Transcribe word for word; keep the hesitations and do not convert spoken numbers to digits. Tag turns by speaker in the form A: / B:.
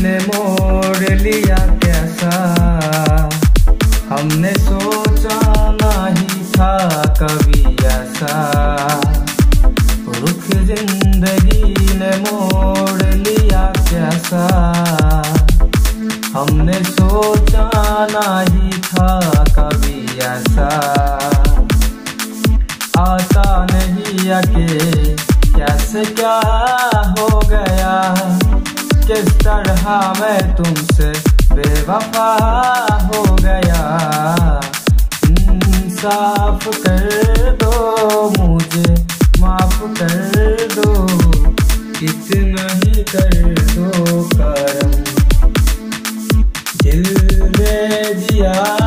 A: ने मोड़ लिया कैसा, हमने सोचा नहीं था कभी ऐसा। रुख जिंदगी ने मोड़ लिया कैसा, हमने सोचा नहीं था कभी ऐसा। आता नहीं आके कैसे क्या हो गया, किस तरह मैं तुमसे बेवफा हो गया। इंसाफ कर दो मुझे, माफ कर दो, इतना ही कर दो करम। दिल दे दिया